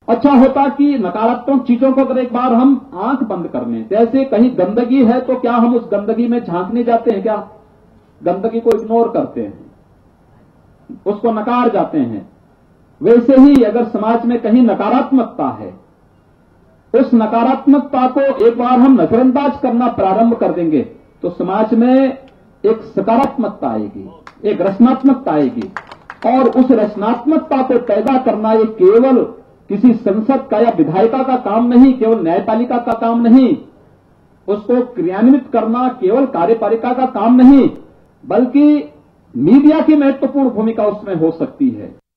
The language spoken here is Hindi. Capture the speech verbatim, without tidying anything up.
अच्छा होता कि नकारात्मक चीजों को अगर एक बार हम आंख बंद कर लें, जैसे कहीं गंदगी है तो क्या हम उस गंदगी में झांकने जाते हैं? क्या गंदगी को इग्नोर करते हैं, उसको नकार जाते हैं? वैसे ही अगर समाज में कहीं नकारात्मकता है, उस नकारात्मकता को एक बार हम नजरअंदाज करना प्रारंभ कर देंगे तो समाज में एक सकारात्मकता आएगी, एक रचनात्मकता आएगी। और उस रचनात्मकता को पैदा करना ये केवल किसी संसद का या विधायिका का काम नहीं, केवल न्यायपालिका का काम नहीं, उसको क्रियान्वित करना केवल कार्यपालिका का काम नहीं, बल्कि मीडिया की महत्वपूर्ण भूमिका उसमें हो सकती है।